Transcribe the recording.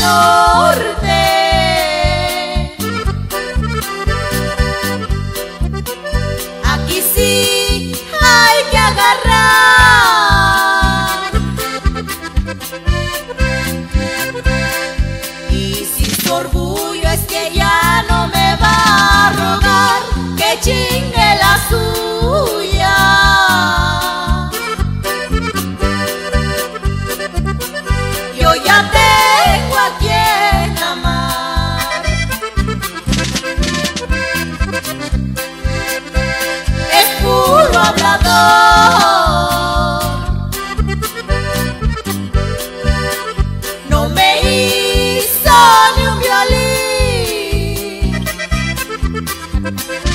norte. Aquí sí hay que agarrar, y si su orgullo es que ya no me va a rogar, que chingue la suya. Yo ya tengo a quien amar. Es puro hablador, no me hizo ni un violín.